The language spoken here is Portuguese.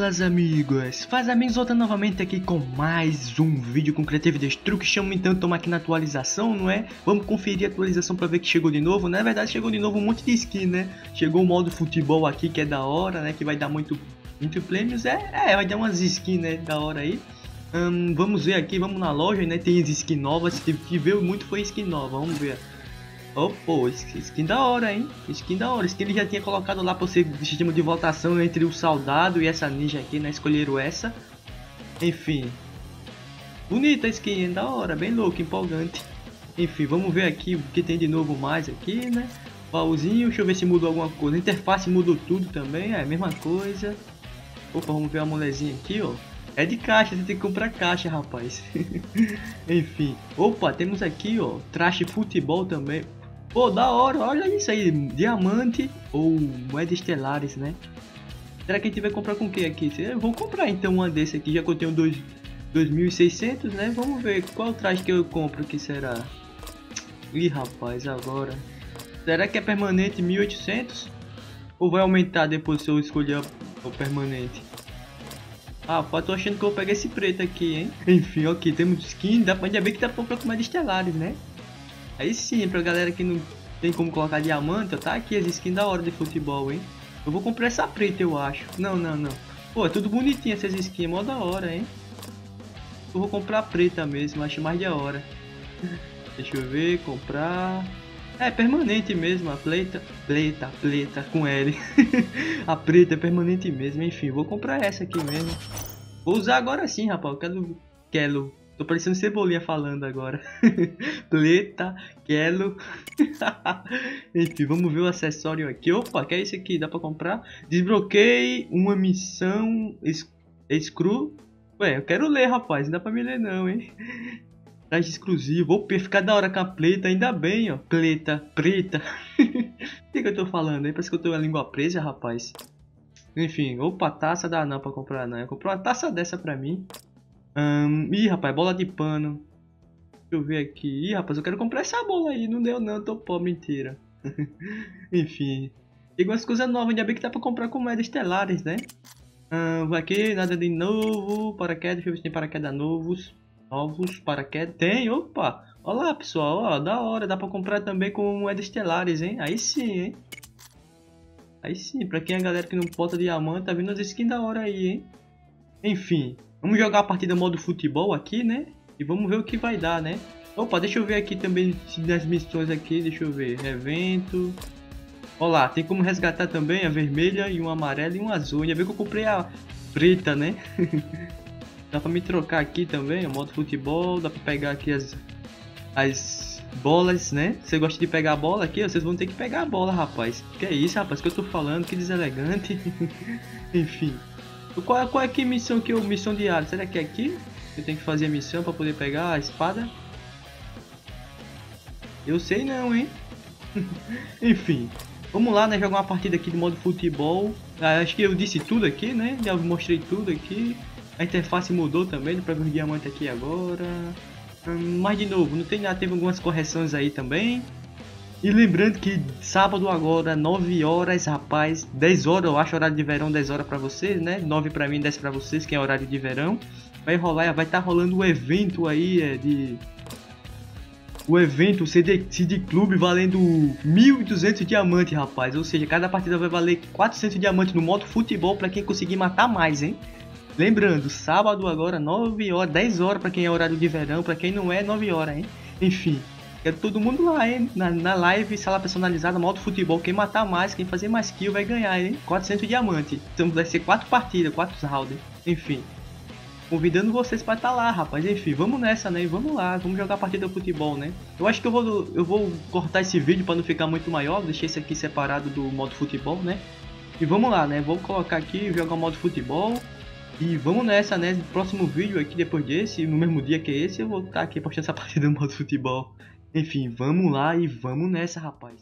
Fala, amigos! Faz amigos, voltando novamente aqui com mais um vídeo com Creative Destruction. Então estamos aqui na atualização, não é? Vamos conferir a atualização para ver que chegou de novo. Na verdade chegou de novo um monte de skin, né? Chegou o modo futebol aqui que é da hora, né? Que vai dar muito prêmios, vai dar umas skins, né? Da hora aí. Vamos ver aqui, vamos na loja, né? Tem skin novas, que veio muito foi skin nova, vamos ver. Oh, pô, skin da hora, hein? Skin da hora. Skin ele já tinha colocado lá para ser sistema de votação entre o soldado e essa ninja aqui, né? Escolheram essa. Enfim. Bonita a skin, hein? Da hora, bem louco, empolgante. Enfim, vamos ver aqui o que tem de novo mais aqui, né? Baúzinho, deixa eu ver se mudou alguma coisa. A interface mudou tudo também, é a mesma coisa. Opa, vamos ver a mulherzinha aqui, ó. É de caixa, você tem que comprar caixa, rapaz. Enfim. Opa, temos aqui, ó, traje futebol também. Pô, da hora, olha isso aí, diamante ou moedas estelares, né? Será que a gente vai comprar com o que aqui? Eu vou comprar então uma desse aqui, já que eu tenho 2.600, né? Vamos ver qual traje que eu compro, que será? Ih, rapaz, agora. Será que é permanente 1.800? Ou vai aumentar depois se eu escolher o permanente? Ah, pô, tô achando que eu vou pegar esse preto aqui, hein? Enfim, ok, temos skin, ainda bem que dá pra comprar com moedas estelares, né? Aí sim, pra galera que não tem como colocar diamante, ó, tá aqui as skins da hora de futebol, hein? Eu vou comprar essa preta, eu acho. Não. Pô, é tudo bonitinho essas skins, mó da hora, hein? Eu vou comprar a preta mesmo, acho mais da hora. Deixa eu ver, comprar... É permanente mesmo, a preta com L. A preta é permanente mesmo, enfim, vou comprar essa aqui mesmo. Vou usar agora sim, rapaz, eu quero... Tô parecendo Cebolinha falando agora. Preta, quero. Enfim, vamos ver o acessório aqui. Opa, que é isso aqui? Dá pra comprar? Desbloqueie uma missão Screw. Ué, eu quero ler, rapaz. Não dá pra me ler não, hein? Traje exclusivo. Opa, ficar da hora com a preta. Ainda bem, ó. Preta. O que eu tô falando aí? Parece que eu tô com a língua presa, rapaz. Enfim, opa, taça dá não pra comprar não. Eu comprei uma taça dessa pra mim. Ih, rapaz, bola de pano. Deixa eu ver aqui. Ih, rapaz, eu quero comprar essa bola aí. Não deu não, tô pobre, mentira. Enfim. Tem umas coisas novas, ainda bem que dá pra comprar com moedas estelares, né? Vai aqui, nada de novo. Paraquedas, deixa eu ver se tem paraquedas novos. Novos paraquedas. Tem, opa. Olha lá, pessoal, ó, da hora. Dá pra comprar também com moedas estelares, hein? Aí sim, hein? Aí sim, pra quem é a galera que não bota diamante, tá vindo as skins da hora aí, hein? Enfim. Vamos jogar a partida modo futebol aqui, né? E vamos ver o que vai dar, né? Opa, deixa eu ver aqui também das missões aqui, deixa eu ver. Evento. Olha lá, tem como resgatar também a vermelha e um amarelo e um azul. Ainda bem que eu comprei a preta, né? Dá pra me trocar aqui também, o modo futebol. Dá pra pegar aqui as bolas, né? Você gosta de pegar a bola aqui? Vocês vão ter que pegar a bola, rapaz. Que é isso, rapaz, que eu tô falando, que deselegante. Enfim. Qual é que missão que eu... Missão diária, será que é aqui? Eu tenho que fazer a missão pra poder pegar a espada? Eu sei não, hein? Enfim. Vamos lá, né? Jogar uma partida aqui de modo futebol. Acho que eu disse tudo aqui, né? Já mostrei tudo aqui. A interface mudou também, dá pra ver os diamantes aqui agora. Mas de novo, não tem nada, teve algumas correções aí também. E lembrando que sábado agora, 9 horas, rapaz, 10 horas, eu acho horário de verão, 10 horas pra vocês, né? 9 pra mim, 10 pra vocês, que é horário de verão. Vai rolar, vai estar rolando o evento aí, o evento CD Clube valendo 1.200 diamantes, rapaz. Ou seja, cada partida vai valer 400 diamantes no modo futebol pra quem conseguir matar mais, hein? Lembrando, sábado agora, 9 horas, 10 horas pra quem é horário de verão, pra quem não é, 9 horas, hein? Enfim. Quero todo mundo lá, hein? Na live, sala personalizada, modo futebol. Quem matar mais, quem fazer mais kill vai ganhar, hein? 400 diamantes. Então vai ser 4 partidas, 4 rounds. Enfim. Convidando vocês para estar lá, rapaz. Enfim, vamos nessa, né? Vamos lá, vamos jogar a partida de futebol, né? Eu acho que eu vou cortar esse vídeo para não ficar muito maior. Deixei esse aqui separado do modo futebol, né? E vamos lá, né? Vou colocar aqui, jogar o modo futebol. E vamos nessa, né? No próximo vídeo aqui, depois desse, no mesmo dia que esse, eu vou estar aqui postando essa partida do modo futebol. Enfim, vamos lá e vamos nessa, rapaz.